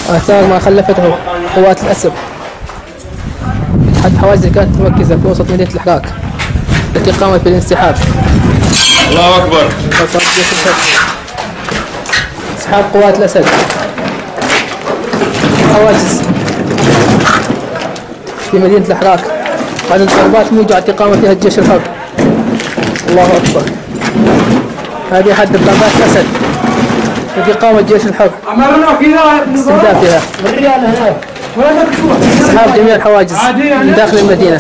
آثار ما خلفته قوات الأسد. أحد حواجز كانت مركزة في وسط مدينة الحراك التي قامت بالانسحاب. الله أكبر. انسحاب قوات الأسد. حواجز في مدينة الحراك بعد الضربات موجعة قام فيها الجيش الحر. الله أكبر. هذه أحد ضربات الأسد التي قام الجيش الحر باستهدافها. انسحاب جميع الحواجز من داخل المدينة.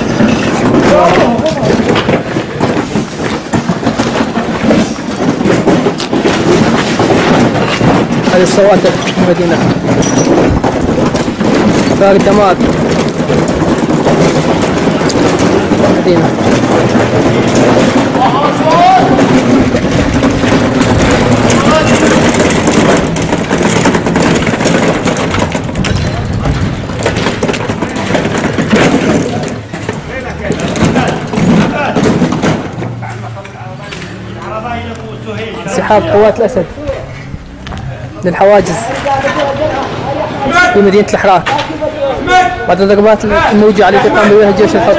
هذه الصواتر في المدينة. صار دمار المدينة. انسحاب قوات الأسد للحواجز في مدينة الحراك بعد الضربات الموجعة التي قام بها الجيش الحر.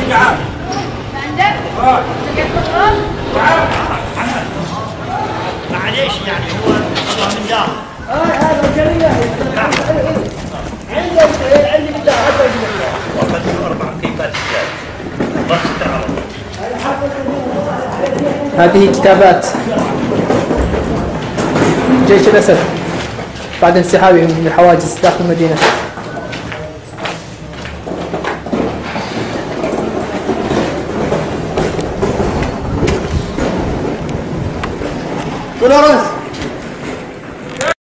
معليش يعني هو من دار هذه كتابات جيش الأسد بعد انسحابهم من الحواجز داخل المدينة. شو